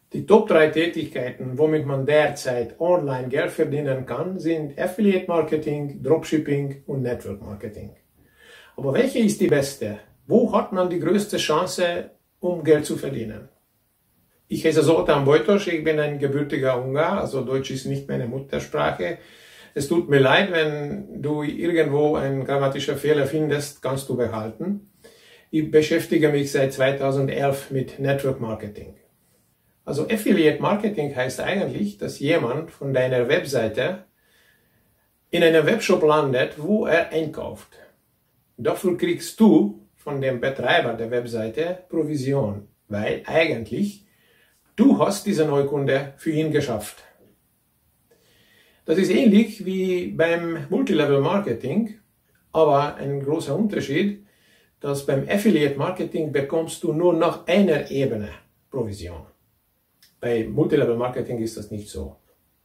Die Top 3 Tätigkeiten, womit man derzeit online Geld verdienen kann, sind Affiliate Marketing, Dropshipping und Network Marketing. Aber welche ist die beste? Wo hat man die größte Chance, um Geld zu verdienen? Ich heiße Zoltán Bojtos, ich bin ein gebürtiger Ungar, also Deutsch ist nicht meine Muttersprache. Es tut mir leid, wenn du irgendwo einen grammatischen Fehler findest, kannst du behalten. Ich beschäftige mich seit 2011 mit Network Marketing. Also Affiliate Marketing heißt eigentlich, dass jemand von deiner Webseite in einem Webshop landet, wo er einkauft. Dafür kriegst du von dem Betreiber der Webseite Provision, weil eigentlich du hast diese Neukunde für ihn geschafft. Das ist ähnlich wie beim Multilevel Marketing, aber ein großer Unterschied, dass beim Affiliate Marketing bekommst du nur nach einer Ebene Provision. Bei Multilevel Marketing ist das nicht so.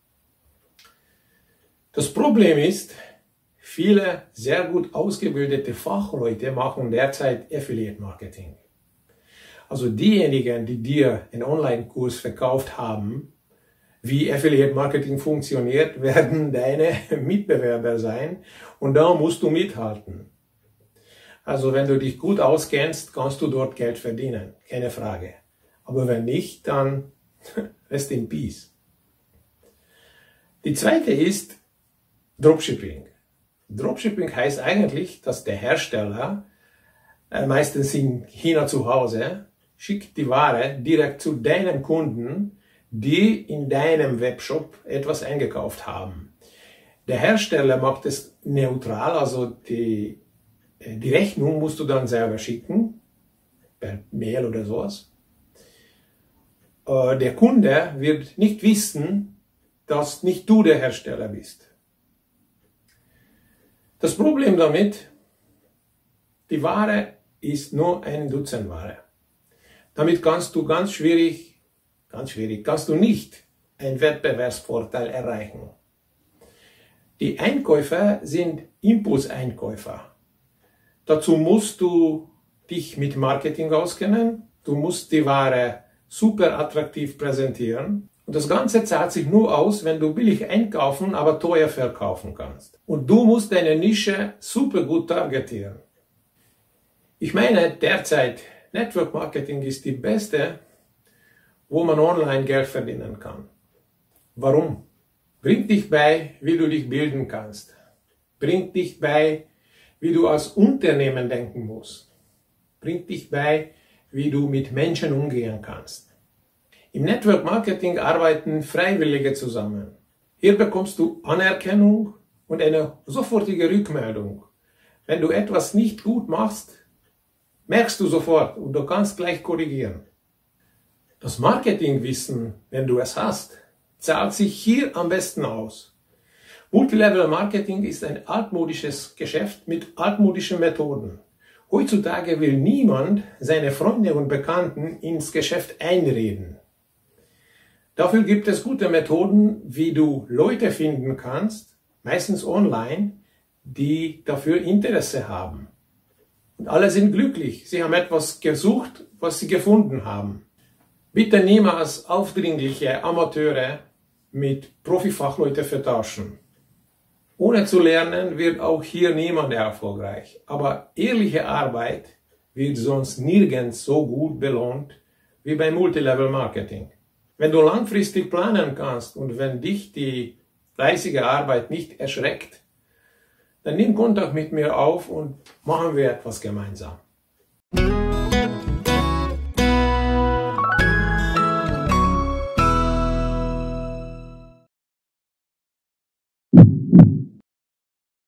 Das Problem ist, viele sehr gut ausgebildete Fachleute machen derzeit Affiliate Marketing. Also diejenigen, die dir einen Online-Kurs verkauft haben, wie Affiliate Marketing funktioniert, werden deine Mitbewerber sein und da musst du mithalten. Also wenn du dich gut auskennst, kannst du dort Geld verdienen, keine Frage. Aber wenn nicht, dann rest in peace. Die zweite ist Dropshipping. Dropshipping heißt eigentlich, dass der Hersteller, meistens in China zu Hause, schickt die Ware direkt zu deinen Kunden, die in deinem Webshop etwas eingekauft haben. Der Hersteller macht es neutral, also die Rechnung musst du dann selber schicken, per Mail oder sowas. Der Kunde wird nicht wissen, dass nicht du der Hersteller bist. Das Problem damit, die Ware ist nur eine Dutzendware. Damit kannst du ganz schwierig, kannst du nicht einen Wettbewerbsvorteil erreichen. Die Einkäufer sind Impulseinkäufer. Dazu musst du dich mit Marketing auskennen, du musst die Ware super attraktiv präsentieren. Und das Ganze zahlt sich nur aus, wenn du billig einkaufen, aber teuer verkaufen kannst. Und du musst deine Nische super gut targetieren. Ich meine, derzeit Network Marketing ist die beste, wo man online Geld verdienen kann. Warum? Bringt dich bei, wie du dich bilden kannst. Bringt dich bei, wie du als Unternehmen denken musst. Bringt dich bei, wie du mit Menschen umgehen kannst. Im Network Marketing arbeiten Freiwillige zusammen. Hier bekommst du Anerkennung und eine sofortige Rückmeldung. Wenn du etwas nicht gut machst, merkst du sofort und du kannst gleich korrigieren. Das Marketingwissen, wenn du es hast, zahlt sich hier am besten aus. Multilevel Marketing ist ein altmodisches Geschäft mit altmodischen Methoden. Heutzutage will niemand seine Freunde und Bekannten ins Geschäft einreden. Dafür gibt es gute Methoden, wie du Leute finden kannst, meistens online, die dafür Interesse haben. Und alle sind glücklich. Sie haben etwas gesucht, was sie gefunden haben. Bitte niemals aufdringliche Amateure mit Profifachleuten vertauschen. Ohne zu lernen wird auch hier niemand erfolgreich. Aber ehrliche Arbeit wird sonst nirgends so gut belohnt wie beim Multilevel Marketing. Wenn du langfristig planen kannst und wenn dich die fleißige Arbeit nicht erschreckt, dann nimm Kontakt mit mir auf und machen wir etwas gemeinsam.